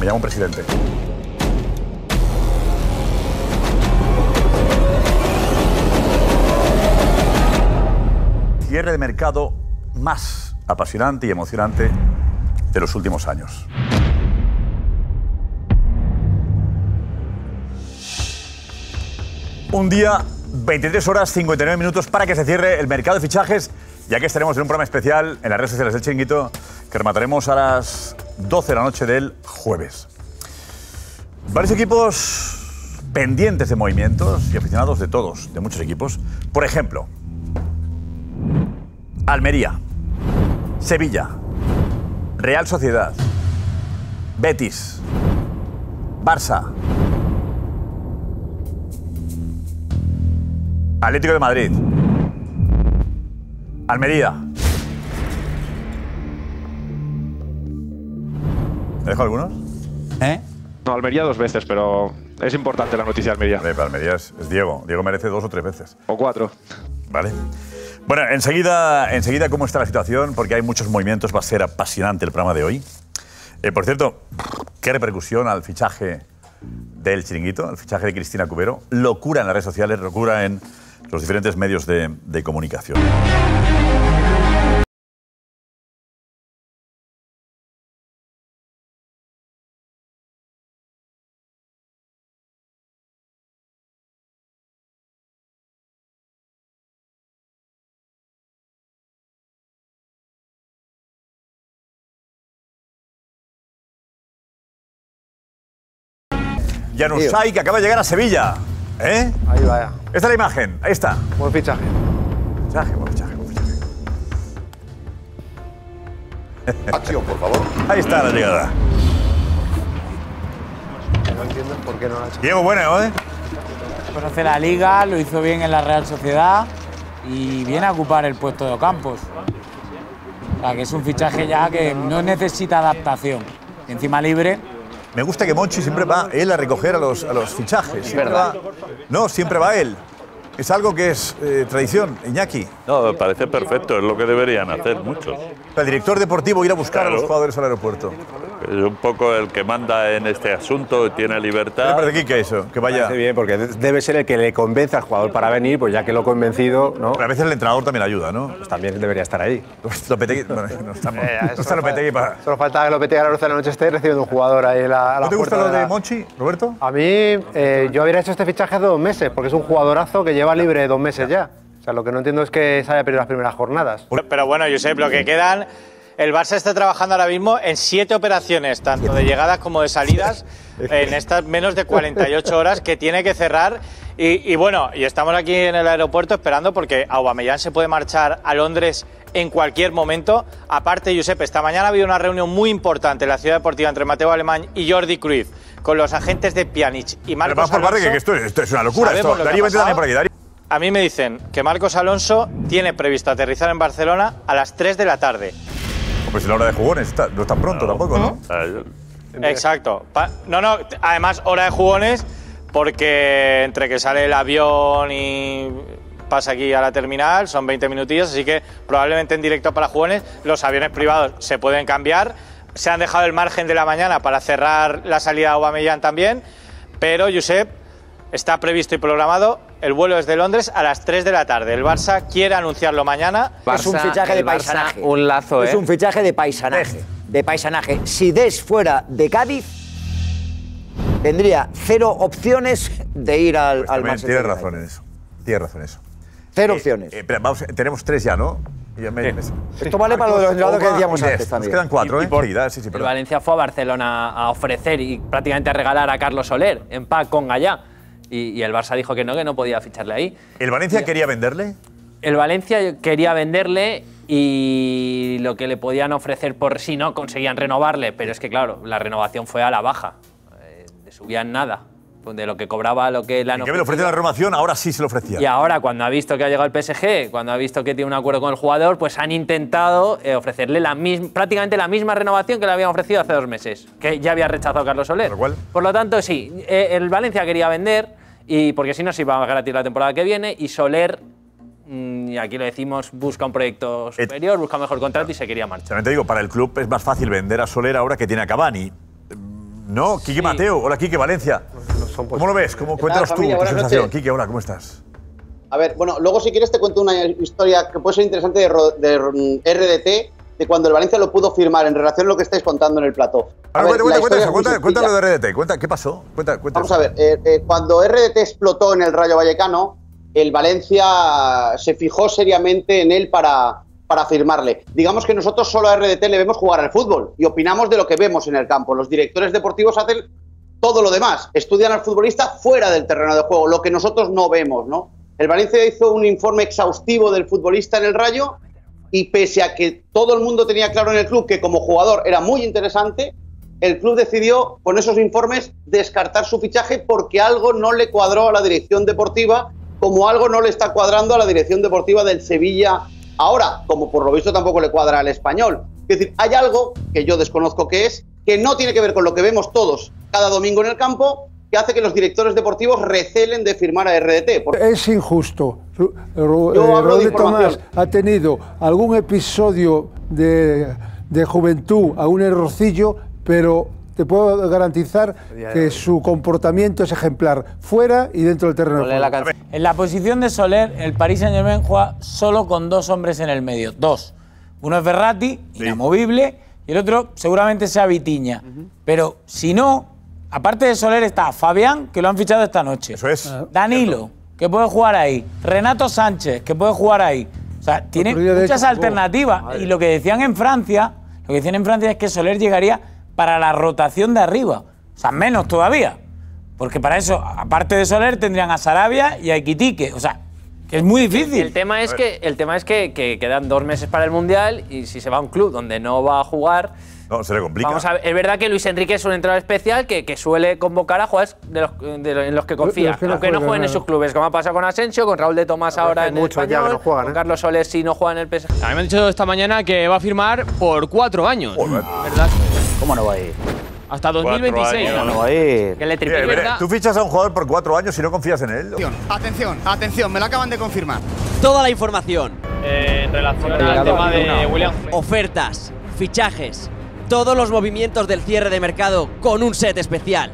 llama un presidente. Cierre de mercado más apasionante y emocionante de los últimos años. Un día, 23 horas, 59 minutos para que se cierre el mercado de fichajes, ya que estaremos en un programa especial en las redes sociales del Chiringuito que remataremos a las 12 de la noche del jueves. Varios equipos pendientes de movimientos y aficionados de todos, de muchos equipos. Por ejemplo, Almería, Sevilla, Real Sociedad, Betis, Barça, Atlético de Madrid, Almería. ¿Me dejo algunos? No, Almería 2 veces, pero es importante la noticia de Almería. Para Almería es Diego. Diego merece 2 o 3 veces. O 4. Vale. Bueno, enseguida cómo está la situación, porque hay muchos movimientos, va a ser apasionante el programa de hoy. Por cierto, ¿qué repercusión al fichaje del Chiringuito, al fichaje de Cristina Cubero? Locura en las redes sociales, locura en los diferentes medios de comunicación. Januzaj, que acaba de llegar a Sevilla. ¿Eh? Ahí va ya. Esta es la imagen, ahí está. Buen fichaje. Buen fichaje. Acción, por favor. Ahí está la llegada. No entiendo por qué no lo ha hecho. Diego, bueno, ¿eh? Conoce la Liga, lo hizo bien en la Real Sociedad y viene a ocupar el puesto de Ocampos. O sea, que es un fichaje ya que no necesita adaptación. Encima libre. Me gusta que Monchi siempre va él a recoger a los fichajes. Es verdad. Siempre va él. Es algo que es tradición, Iñaki. No, me parece perfecto, es lo que deberían hacer muchos. El director deportivo ir a buscar a los jugadores al aeropuerto. Es un poco el que manda en este asunto, tiene libertad. ¿Qué parece que eso? Que vaya. Parece bien, porque debe ser el que le convence al jugador para venir, pues ya que lo ha convencido, ¿no? Pero a veces el entrenador también ayuda, ¿no? Pues también debería estar ahí. Lopetegui, bueno, no está Lopetegui para... Solo falta que Lopetegui a las 12 de la noche esté recibiendo un jugador ahí en la ¿No te gusta puerta lo de Monchi, Roberto? A mí, yo habría hecho este fichaje hace 2 meses, porque es un jugadorazo que lleva libre 2 meses ya. O sea, lo que no entiendo es que se haya perdido las primeras jornadas. Pero bueno, Josep, lo que quedan... El Barça está trabajando ahora mismo en 7 operaciones, tanto de llegadas como de salidas, en estas menos de 48 horas que tiene que cerrar. Y bueno, y estamos aquí en el aeropuerto esperando porque Aubameyang se puede marchar a Londres en cualquier momento. Aparte, Josep, esta mañana ha habido una reunión muy importante en la Ciudad Deportiva entre Mateo Alemany y Jordi Cruyff con los agentes de Pjanic y Marcos Alonso. Que esto es una locura. Darío, vete también por aquí, Darío. A mí me dicen que Marcos Alonso tiene previsto aterrizar en Barcelona a las 3 de la tarde. Pues la hora de jugones no es tan pronto tampoco, ¿no? Exacto. Además, hora de jugones, porque entre que sale el avión y pasa aquí a la terminal son 20 minutillos, así que probablemente en directo para jugones. Los aviones privados se pueden cambiar. Se han dejado el margen de la mañana para cerrar la salida de Aubameyang también, pero, Josep, está previsto y programado. El vuelo es de Londres a las 3 de la tarde. El Barça quiere anunciarlo mañana. Es un fichaje de paisanaje. Un lazo, Es un fichaje de paisanaje. De paisanaje. Si Des fuera de Cádiz, tendría 0 opciones de ir al Manchester Tienes razón en eso. Tienes razón en eso. 0 opciones. Tenemos 3 ya, ¿no? Esto vale para lo de los entrenadores que decíamos antes también. Nos quedan 4, ¿eh? Sí, el Valencia fue a Barcelona a ofrecer y prácticamente a regalar a Carlos Soler en pack con Gallá. Y el Barça dijo que no podía ficharle ahí. ¿El Valencia quería venderle? El Valencia quería venderle y lo que le podían ofrecer por si no conseguían renovarle, pero es que claro, la renovación fue a la baja. Le subían nada. De lo que cobraba, lo que le han ofrecido. ¿Y qué le ofrece la renovación? Ahora sí se lo ofrecía. Y ahora, cuando ha visto que ha llegado el PSG, cuando ha visto que tiene un acuerdo con el jugador, pues han intentado ofrecerle prácticamente la misma renovación que le habían ofrecido hace 2 meses, que ya había rechazado Carlos Soler. Por lo tanto, sí, el Valencia quería vender, y porque si no se iba a gratis la temporada que viene, y Soler, y aquí lo decimos, busca un proyecto superior, busca un mejor contrato y se quería marchar. También te digo, para el club es más fácil vender a Soler ahora que tiene a Cavani. No, Quique Mateo. Hola, Quique, Valencia. ¿Cómo lo ves? Cuéntanos tú tu sensación. Quique, hola, ¿cómo estás? A ver, bueno, luego si quieres te cuento una historia que puede ser interesante de RDT, de cuando el Valencia lo pudo firmar en relación a lo que estáis contando en el plató. Cuéntalo de RDT. ¿Qué pasó? Vamos a ver, cuando RDT explotó en el Rayo Vallecano, el Valencia se fijó seriamente en él para firmarle. Digamos que nosotros solo a RDT le vemos jugar al fútbol y opinamos de lo que vemos en el campo. Los directores deportivos hacen todo lo demás, estudian al futbolista fuera del terreno de juego, lo que nosotros no vemos, ¿no? El Valencia hizo un informe exhaustivo del futbolista en el Rayo y pese a que todo el mundo tenía claro en el club que como jugador era muy interesante, el club decidió con esos informes descartar su fichaje porque algo no le cuadró a la dirección deportiva, como algo no le está cuadrando a la dirección deportiva del Sevilla ahora, como por lo visto tampoco le cuadra al Español. Es decir, hay algo que yo desconozco qué es, que no tiene que ver con lo que vemos todos cada domingo en el campo, que hace que los directores deportivos recelen de firmar a RDT. Es injusto. Rodri Tomás ha tenido algún episodio de juventud, algún errorcillo, pero te puedo garantizar que su comportamiento es ejemplar, fuera y dentro del terreno de juego. En la posición de Soler, el Paris Saint-Germain juega solo con 2 hombres en el medio. 2. Uno es Verratti, inamovible, y el otro seguramente sea Vitinha. Pero si no, aparte de Soler está Fabián, que lo han fichado esta noche. Eso es. Danilo, que puede jugar ahí. Renato Sánchez, que puede jugar ahí. O sea, tiene muchas alternativas. Y lo que decían en Francia, es que Soler llegaría para la rotación de arriba. O sea, menos todavía. Porque para eso, aparte de Soler, tendrían a Sarabia y a Ekitike. O sea, que es muy difícil. El tema es que quedan 2 meses para el Mundial y si se va a un club donde no va a jugar… No, se le complica. Vamos a ver, es verdad que Luis Enrique es un entrenador especial que suele convocar a jugadores en los que confía, aunque no jueguen en sus clubes, como ha pasado con Asensio, con Raúl de Tomás ahora en el Español, con Carlos Soler si no juega en el PSG. A mí me han dicho esta mañana que va a firmar por 4 años. ¿Verdad? ¿Cómo no va a ir? Hasta 2026. ¿Cómo no va a ir? Que le triplique. Tú fichas a un jugador por 4 años y no confías en él. Atención, me lo acaban de confirmar. Toda la información. En relación al tema de William. Ofertas, fichajes, todos los movimientos del cierre de mercado con un set especial.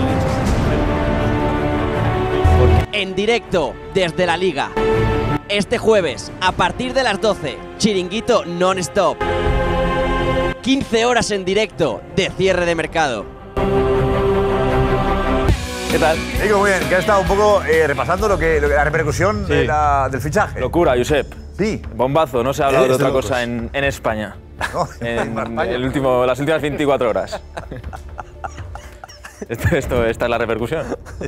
En directo desde la Liga. Este jueves, a partir de las 12, chiringuito non-stop. 15 horas en directo de cierre de mercado. ¿Qué tal? Digo, muy bien, que ha estado un poco repasando la repercusión del fichaje. Locura, Josep. Sí. Bombazo, no se ha hablado de otra cosa en España. No, las últimas 24 horas. Esta es la repercusión.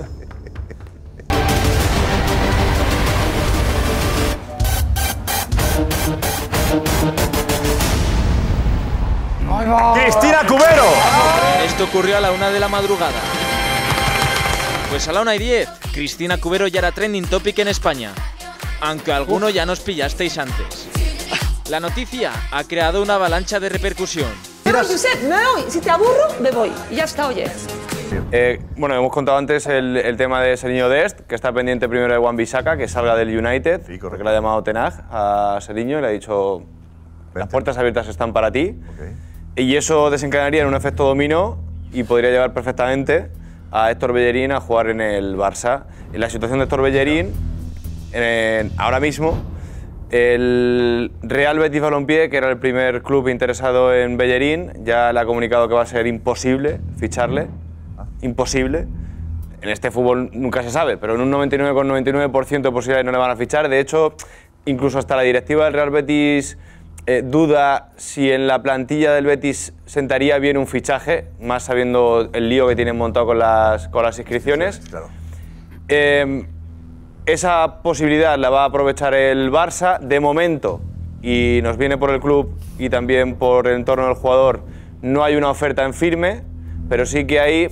¡Cristina Cubero! Esto ocurrió a la 1 de la madrugada. Pues a la 1:10, Cristina Cubero ya era trending topic en España, aunque alguno ya nos pillasteis antes. La noticia ha creado una avalancha de repercusión. No, Josep, me voy. Si te aburro, me voy. Y ya está, oye. Bueno, hemos contado antes el tema de Seriño Dest, que está pendiente primero de Wan-Bissaka, que salga del United, porque le ha llamado Ten Hag a Seriño y le ha dicho las puertas abiertas están para ti. Y eso desencadenaría en un efecto dominó y podría llevar perfectamente a Héctor Bellerín a jugar en el Barça. En la situación de Héctor Bellerín, ahora mismo, el Real Betis Balompié, que era el primer club interesado en Bellerín, ya le ha comunicado que va a ser imposible ficharle. Imposible. En este fútbol nunca se sabe, pero en un 99,99% de posibilidades no le van a fichar. De hecho, incluso hasta la directiva del Real Betis duda si en la plantilla del Betis sentaría bien un fichaje, más sabiendo el lío que tienen montado con las inscripciones. Claro. Esa posibilidad la va a aprovechar el Barça de momento, y nos viene por el club y también por el entorno del jugador. No hay una oferta en firme, pero sí que hay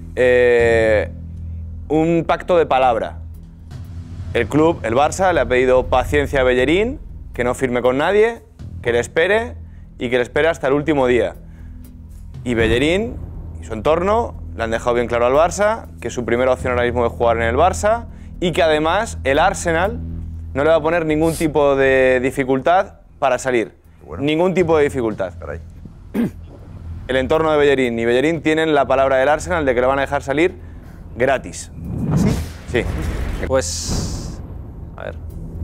un pacto de palabra. El club, el Barça, le ha pedido paciencia a Bellerín, que no firme con nadie, que le espere y que le espere hasta el último día. Y Bellerín y su entorno le han dejado bien claro al Barça que su primera opción ahora mismo es jugar en el Barça y que además el Arsenal no le va a poner ningún tipo de dificultad para salir. Bueno. Ningún tipo de dificultad. el entorno de Bellerín y Bellerín tienen la palabra del Arsenal de que lo van a dejar salir gratis. ¿Sí? Sí. Pues... A ver.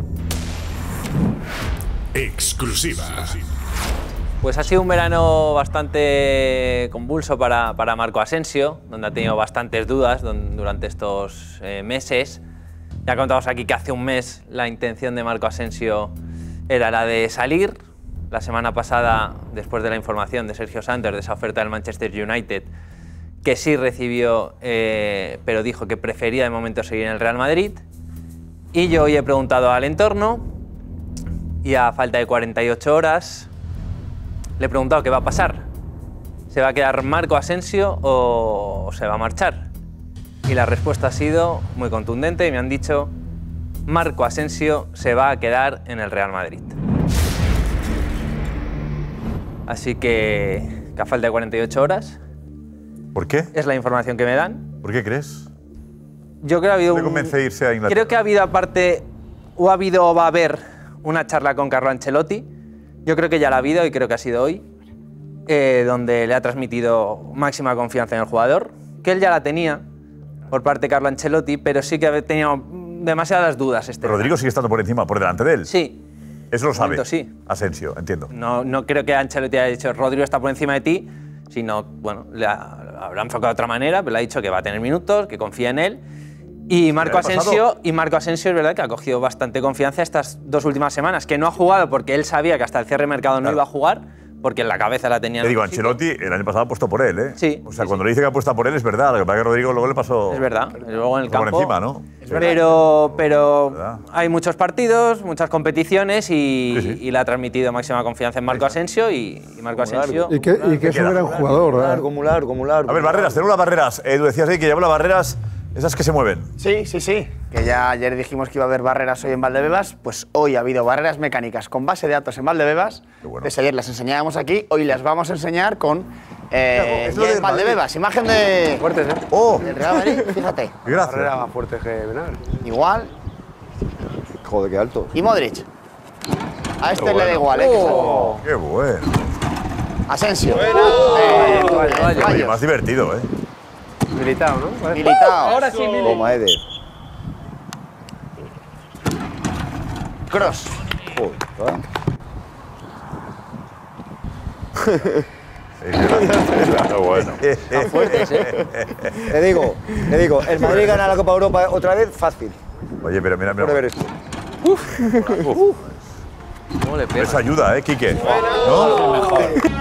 Exclusiva. Pues ha sido un verano bastante convulso para Marco Asensio, donde ha tenido bastantes dudas durante estos meses. Ya contamos aquí que hace un mes la intención de Marco Asensio era la de salir. La semana pasada, después de la información de Sergio Santos de esa oferta del Manchester United, que sí recibió, pero dijo que prefería de momento seguir en el Real Madrid. Y yo hoy he preguntado al entorno y a falta de 48 horas le he preguntado qué va a pasar. ¿Se va a quedar Marco Asensio o se va a marchar? Y la respuesta ha sido muy contundente y me han dicho: Marco Asensio se va a quedar en el Real Madrid. Así que a falta de 48 horas. ¿Por qué? Es la información que me dan. ¿Por qué crees? Yo creo que ha habido ¿Le convence irse a Inglaterra? Creo que ha habido aparte, o va a haber una charla con Carlo Ancelotti. Yo creo que ya la ha habido y creo que ha sido hoy, donde le ha transmitido máxima confianza en el jugador, que él ya la tenía por parte de Carlo Ancelotti, pero sí que tenía demasiadas dudas. Rodrigo sigue estando por encima, por delante de él. Sí. Eso lo sabe. Momento, sí. Asensio, entiendo. No creo que Ancelotti haya dicho Rodrigo está por encima de ti, sino, bueno, le habrá enfocado de otra manera, pero le ha dicho que va a tener minutos, que confía en él. Y Marco Asensio es verdad que ha cogido bastante confianza estas 2 últimas semanas, que no ha jugado porque él sabía que hasta el cierre de mercado no iba a jugar, porque en la cabeza la tenía. Te digo, Ancelotti el año pasado ha puesto por él, ¿eh? Sí. O sea, cuando le dice que ha puesto por él es verdad, lo que pasa es que Rodrigo luego le pasó. Es verdad, luego en el campo. Por encima, ¿no? Pero hay muchos partidos, muchas competiciones y le ha transmitido máxima confianza en Marco Asensio y Marco Asensio. Y que es un gran jugador. Muy largo. A ver, barreras, tenemos las barreras. Tú decías ahí que llevo las barreras, esas que se mueven. Sí. Que ya ayer dijimos que iba a haber barreras hoy en Valdebebas, pues hoy ha habido barreras mecánicas con base de datos en Valdebebas. Desde ayer las enseñábamos aquí, hoy las vamos a enseñar con en Valdebebas. Imagen de fuertes, del Real Madrid, fíjate. Gracias. Barrera más fuerte que Benar. Igual. Joder, qué alto. Y Modric. A este le da igual, ¡Qué bueno! Asensio. Oye, más divertido, ¿eh? Militao, ¿no? Militao. Ahora sí, Militao. Toma, Eder. Cross. Joder, bueno. Están fuertes, ¿eh? Le digo, el Madrid gana la Copa Europa otra vez, fácil. Oye, pero mira. Por ver esto. ¿Cómo le pega? Eso ayuda, Quique. ¿No?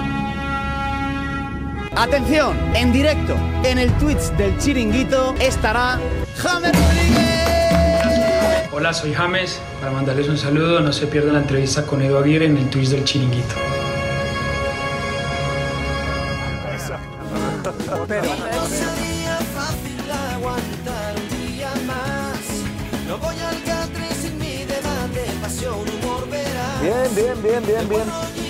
Atención, en directo, en el Twitch del Chiringuito estará James Rodríguez. Hola, soy James. Para mandarles un saludo, no se pierdan la entrevista con Edu Aguirre en el Twitch del Chiringuito. Bien.